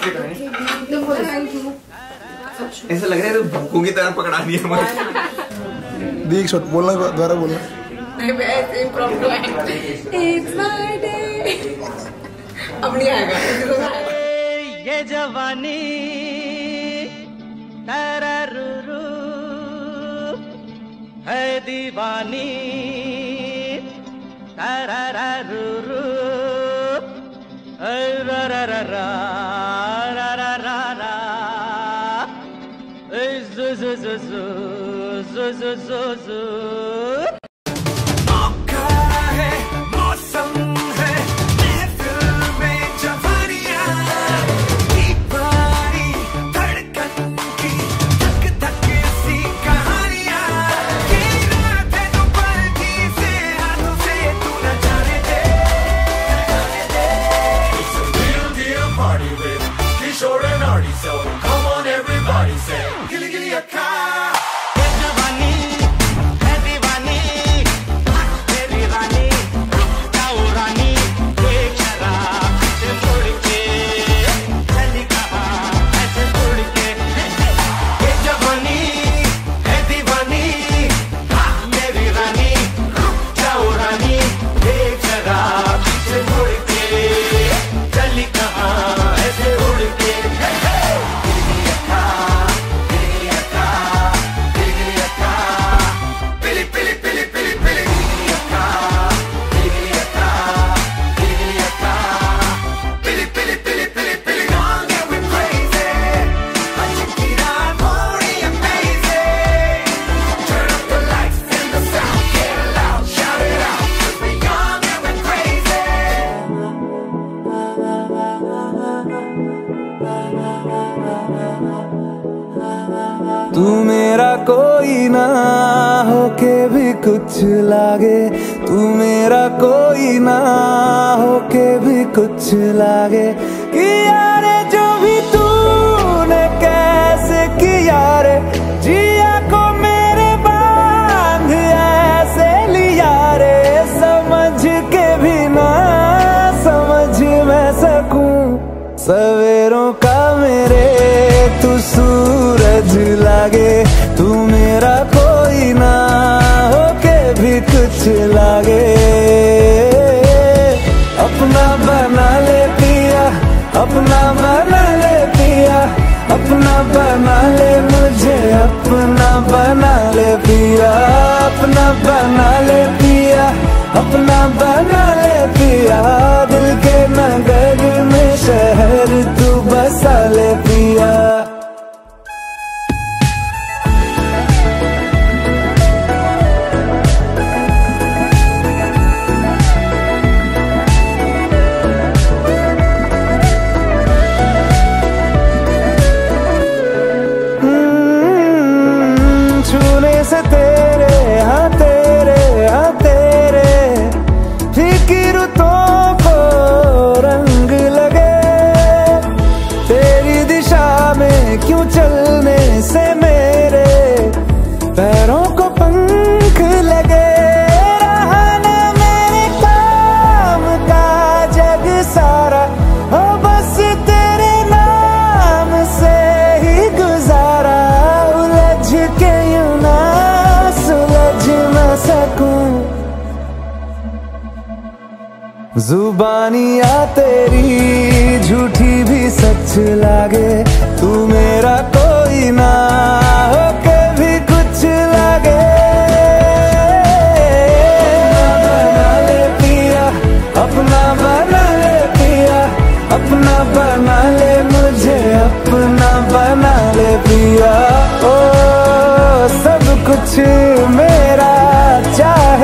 ऐसा लग रहा है भूखों की तरह पकड़ानी है मुझे। देख शॉट बोलना, दोबारा बोलना। अब नहीं आएगा ये जवानी तररू है दीवानी तररू रा रा रा रा रा रा रा रा zu zu zu zu zu zu zu zu तू मेरा कोई ना होके भी कुछ लागे, तू मेरा कोई ना होके भी कुछ लागे। किया रे जो भी तूने कैसे किया रे, जिया को मेरे बांध ऐसे लिया रे। समझ के भी ना समझ मैं सकूं सवेरों का मेरे तू सूरज लागे। तू मेरा कोई ना होके भी कुछ लागे। अपना बना ले पिया, अपना बना ले पिया, अपना बना ले मुझे, अपना बना ले पिया, अपना बना ले पिया, अपना बना ले पिया। दिल के नगर में शहर तू बसा ले पिया। छूने से तेरे हाँ तेरे हाँ तेरे फिक्रों को रंग लगे। तेरी दिशा में क्यों चलने से मेरे पैरों को पंख लगे। रहा ना मेरे काम का जग सारा, हो बस तेरे नाम से ही गुजारा। उलझ के यूं ना सुलझ न सकूं, जुबानियाँ तेरी झूठी भी सच लागे। तू मेरा कोई ना होके भी कुछ लागे। अपना बना ले पिया, अपना बना ले मुझे, अपना बना ले पिया। ओ सब कुछ मेरा चाह